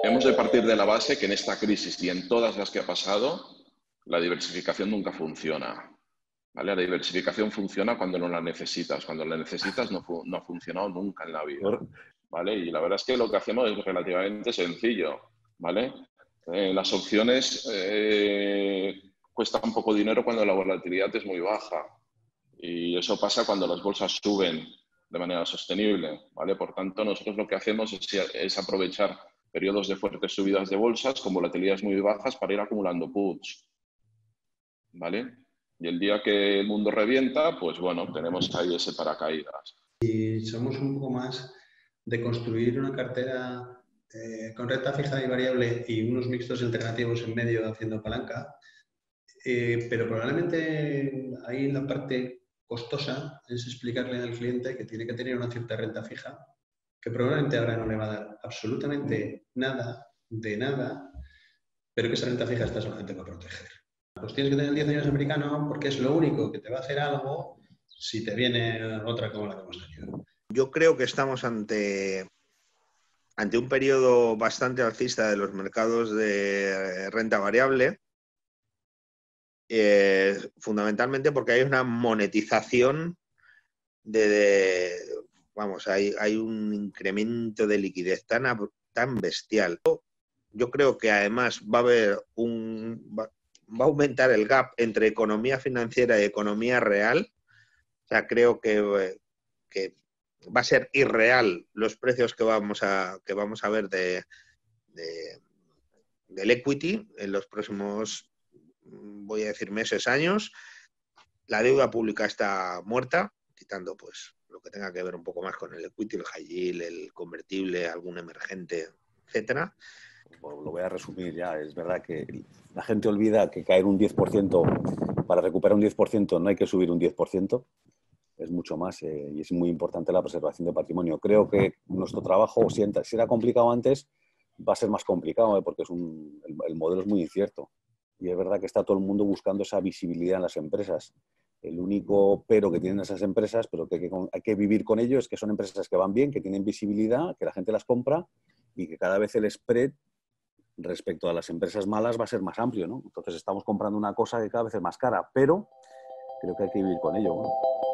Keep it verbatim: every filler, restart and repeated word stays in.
hemos de partir de la base que en esta crisis y en todas las que ha pasado, la diversificación nunca funciona. ¿Vale? La diversificación funciona cuando no la necesitas. Cuando la necesitas no, fu no ha funcionado nunca en la vida. ¿Vale? Y la verdad es que lo que hacemos es relativamente sencillo. ¿Vale? Eh, las opciones eh, cuestan poco dinero cuando la volatilidad es muy baja. Y eso pasa cuando las bolsas suben de manera sostenible. ¿Vale? Por tanto, nosotros lo que hacemos es, es aprovechar periodos de fuertes subidas de bolsas con volatilidades muy bajas para ir acumulando puts. ¿Vale? Y el día que el mundo revienta, pues bueno, tenemos ahí ese paracaídas. Y somos un poco más de construir una cartera eh, con renta fija y variable y unos mixtos alternativos en medio haciendo palanca, eh, pero probablemente ahí la parte costosa es explicarle al cliente que tiene que tener una cierta renta fija, que probablemente ahora no le va a dar absolutamente nada, de nada, pero que esa renta fija está solamente para proteger. Pues tienes que tener el diez años americano porque es lo único que te va a hacer algo si te viene otra como la que hemos tenido. Yo creo que estamos ante, ante un periodo bastante alcista de los mercados de renta variable, eh, fundamentalmente porque hay una monetización de, de vamos, hay, hay un incremento de liquidez tan, tan bestial. Yo creo que además va a haber un... Va, va a aumentar el gap entre economía financiera y economía real. O sea, creo que, que va a ser irreal los precios que vamos a, que vamos a ver de, de, del equity en los próximos, voy a decir, meses, años. La deuda pública está muerta, quitando pues lo que tenga que ver un poco más con el equity, el high yield, el convertible, algún emergente, etcétera. Bueno, lo voy a resumir ya. Es verdad que la gente olvida que caer un diez por ciento, para recuperar un diez por ciento no hay que subir un diez por ciento. Es mucho más eh, y es muy importante la preservación de patrimonio. Creo que nuestro trabajo, si era complicado antes, va a ser más complicado, ¿eh? Porque es un, el, el modelo es muy incierto. Y es verdad que está todo el mundo buscando esa visibilidad en las empresas. El único pero que tienen esas empresas, pero que hay que, hay que vivir con ello, es que son empresas que van bien, que tienen visibilidad, que la gente las compra y que cada vez el spread respecto a las empresas malas va a ser más amplio, ¿no? Entonces estamos comprando una cosa que cada vez es más cara, pero creo que hay que vivir con ello, ¿no?